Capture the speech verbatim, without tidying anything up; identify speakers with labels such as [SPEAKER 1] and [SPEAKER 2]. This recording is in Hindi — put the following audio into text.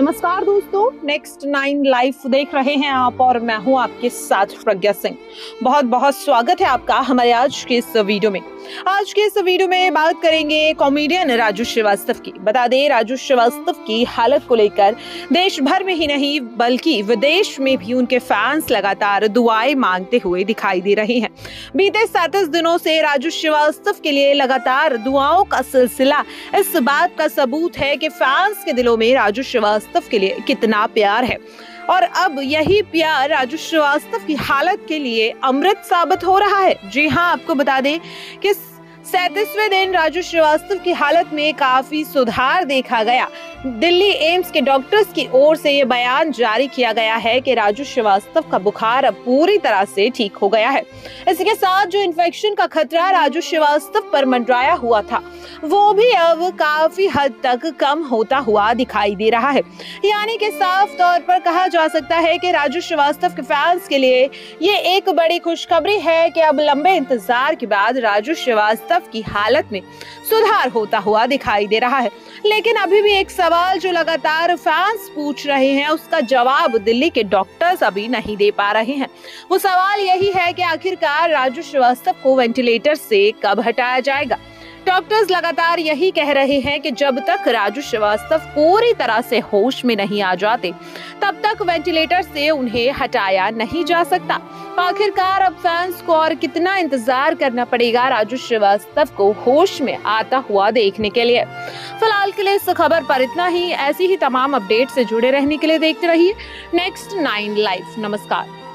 [SPEAKER 1] नमस्कार दोस्तों, नेक्स्ट नाइन लाइफ देख रहे हैं आप और मैं हूं आपके साथ प्रज्ञा सिंह। बहुत बहुत स्वागत है आपका हमारे आज के इस वीडियो में। आज के इस वीडियो में बात करेंगे कॉमेडियन राजू श्रीवास्तव की। बता दें, राजू श्रीवास्तव की हालत को लेकर देश भर में ही नहीं बल्कि विदेश में भी उनके फैंस लगातार दुआएं मांगते हुए दिखाई दे रहे हैं। बीते सैंतीस दिनों से राजू श्रीवास्तव के लिए लगातार दुआओं का सिलसिला इस बात का सबूत है कि फैंस के दिलों में राजू श्रीवास्तव के लिए कितना प्यार है और अब यही प्यार राजू श्रीवास्तव की हालत के लिए अमृत साबित हो रहा है। जी हां, आपको बता दें कि सैंतीसवें दिन राजू श्रीवास्तव की हालत में काफी सुधार देखा गया। दिल्ली एम्स के डॉक्टर्स की ओर से ये बयान जारी किया गया है कि राजू श्रीवास्तव का बुखार अब पूरी तरह से ठीक हो गया है। इसके साथ जो इन्फेक्शन का खतरा राजू श्रीवास्तव पर मंडराया हुआ था वो भी अब काफी हद तक कम होता हुआ दिखाई दे रहा है। यानी कि साफ तौर पर कहा जा सकता है कि राजू श्रीवास्तव के फैंस के लिए ये एक बड़ी खुशखबरी है कि अब लंबे इंतजार के बाद राजू श्रीवास्तव की हालत में सुधार होता हुआ दिखाई दे रहा है। लेकिन अभी भी एक सवाल जो लगातार फैंस पूछ रहे हैं उसका जवाब दिल्ली के डॉक्टर्स अभी नहीं दे पा रहे हैं। वो सवाल यही है कि आखिरकार राजू श्रीवास्तव को वेंटिलेटर से कब हटाया जाएगा। डॉक्टर्स लगातार यही कह रहे हैं कि जब तक राजू श्रीवास्तव पूरी तरह से होश में नहीं आ जाते तब तक वेंटिलेटर से उन्हें हटाया नहीं जा सकता। तो आखिरकार अब फैंस को और कितना इंतजार करना पड़ेगा राजू श्रीवास्तव को होश में आता हुआ देखने के लिए। फिलहाल के लिए इस खबर पर इतना ही। ऐसी ही तमाम अपडेट से जुड़े रहने के लिए देखते रहिए नेक्स्ट नाइन लाइफ। नमस्कार।